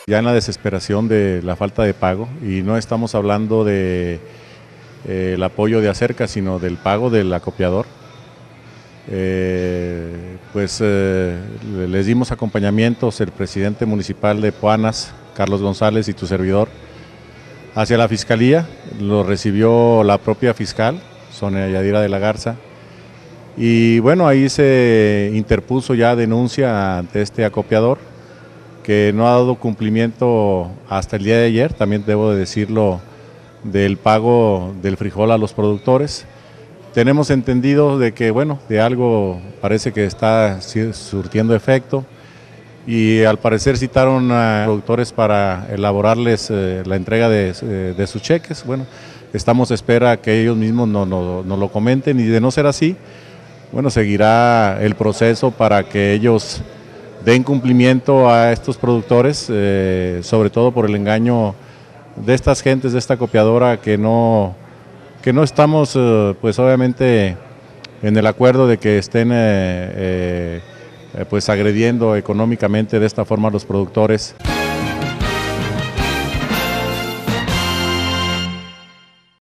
Ya en la desesperación de la falta de pago, y no estamos hablando de el apoyo de Acerca, sino del pago del acopiador. Les dimos acompañamientos el presidente municipal de Puanas, Carlos González, y tu servidor, hacia la fiscalía. Lo recibió la propia fiscal, Sonia Yadira de la Garza, y bueno, ahí se interpuso ya denuncia ante este acopiador, que no ha dado cumplimiento hasta el día de ayer, también debo de decirlo, del pago del frijol a los productores. Tenemos entendido de que, bueno, de algo parece que está surtiendo efecto, y al parecer citaron a productores para elaborarles la entrega de sus cheques. Bueno, estamos a espera que ellos mismos nos lo comenten, y de no ser así, bueno, seguirá el proceso para que ellos den cumplimiento a estos productores, sobre todo por el engaño de estas gentes de esta acopiadora, que no estamos pues obviamente en el acuerdo de que estén pues agrediendo económicamente de esta forma a los productores.